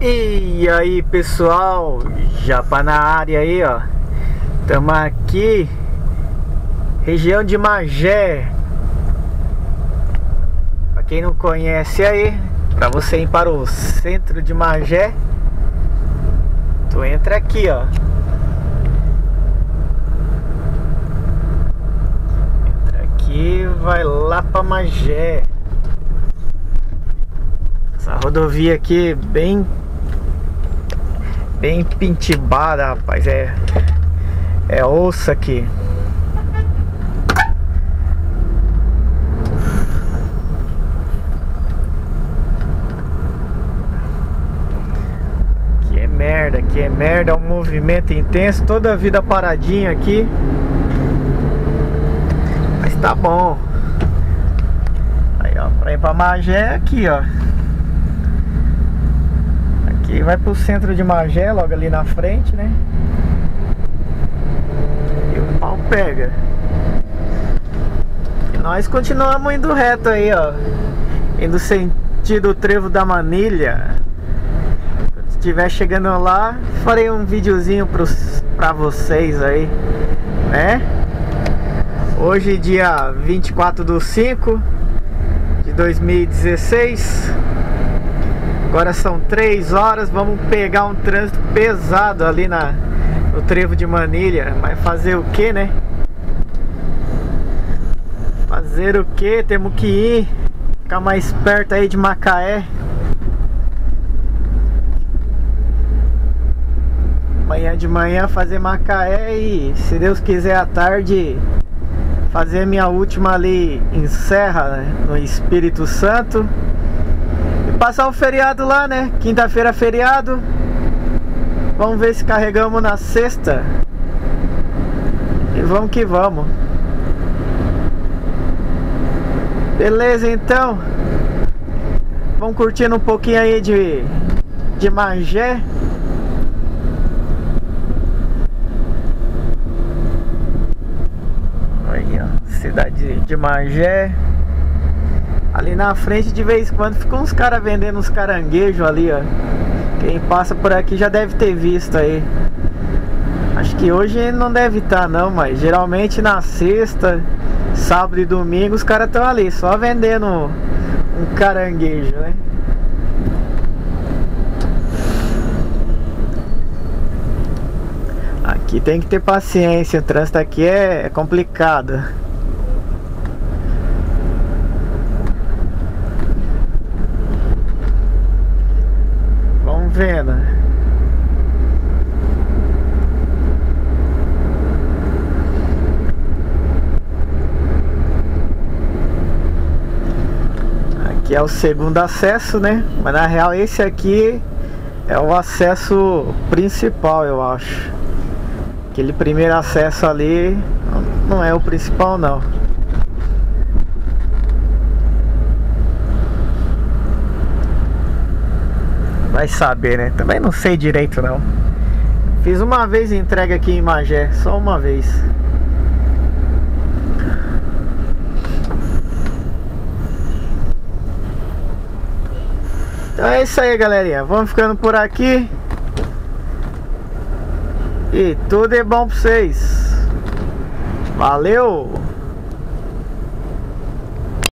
E aí pessoal, Japa na área aí, ó. Tamo aqui, região de Magé. Pra quem não conhece aí, pra você ir para o centro de Magé, tu entra aqui, ó. Entra aqui, vai lá pra Magé. Essa rodovia aqui bem pintibada, rapaz. É osso aqui. Aqui é merda, é um movimento intenso, toda a vida paradinha aqui. Mas tá bom. Aí, ó, pra ir pra Magé aqui, ó. Aqui vai pro centro de Magé, logo ali na frente, né? E o pau pega. E nós continuamos indo reto aí, ó. Indo sentido Trevo da Manilha. Quando estiver chegando lá, farei um videozinho pra vocês aí, né? Hoje, dia 24/5 de 2016. Agora são 3 horas, vamos pegar um trânsito pesado ali no Trevo de Manilha. Mas fazer o que, né? Fazer o que? Temos que ir, ficar mais perto aí de Macaé. Amanhã de manhã fazer Macaé e, se Deus quiser, à tarde fazer minha última ali em Serra, né? No Espírito Santo. Passar o feriado lá, né? Quinta-feira feriado. Vamos ver se carregamos na sexta. E vamos que vamos. Beleza, então. Vamos curtindo um pouquinho aí de Magé. Aí, ó, cidade de Magé. Ali na frente, de vez em quando, ficam uns caras vendendo uns caranguejos ali, ó. Quem passa por aqui já deve ter visto aí. Acho que hoje não deve estar não, mas geralmente na sexta, sábado e domingo os caras estão ali, só vendendo um caranguejo, né? Aqui tem que ter paciência, o trânsito aqui é complicado. Vendo. Aqui é o segundo acesso, né? Mas na real esse aqui é o acesso principal, eu acho. Aquele primeiro acesso ali não é o principal, não. Vai saber, né? Também não sei direito, não. Fiz uma vez entrega aqui em Magé, só uma vez. Então é isso aí, galerinha. Vamos ficando por aqui. E tudo é bom pra vocês. Valeu!